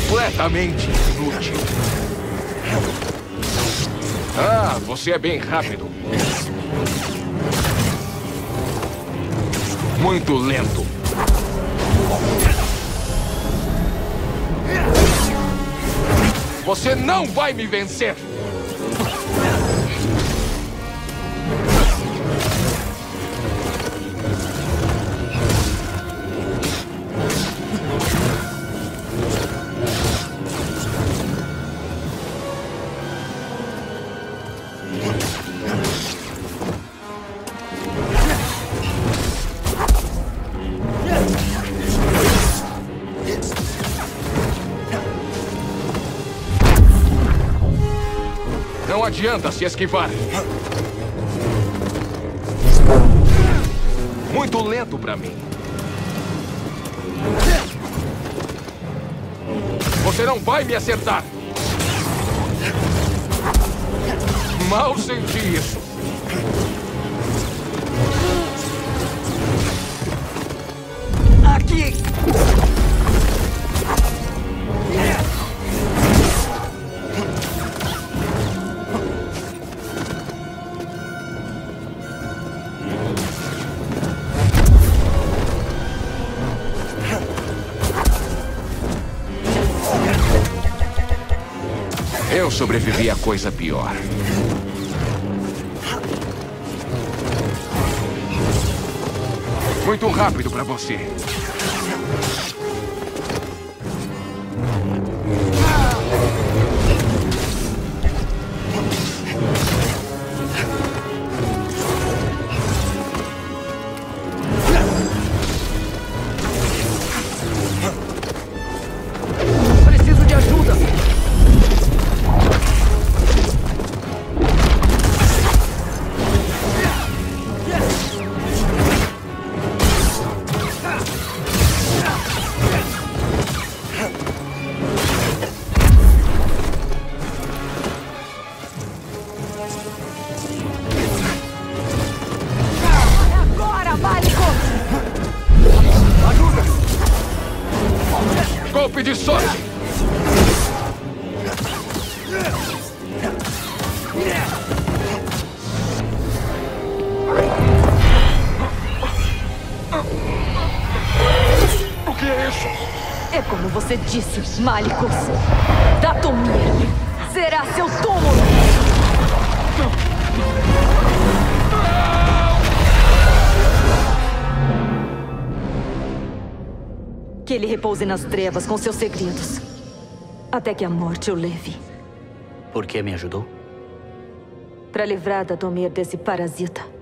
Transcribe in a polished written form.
completamente inútil. Ah, você é bem rápido. Muito lento. Você não vai me vencer! Não adianta se esquivar. Muito lento pra mim. Você não vai me acertar. Mal senti isso. Aqui! Eu sobrevivi a coisa pior. Muito rápido pra você. Preciso de ajuda. Golpe de sorte! O que é isso? É como você disse, Malicos. Dathomir será seu túmulo! Que ele repouse nas trevas com seus segredos. Até que a morte o leve. Por que me ajudou? Para livrar Dathomir desse parasita.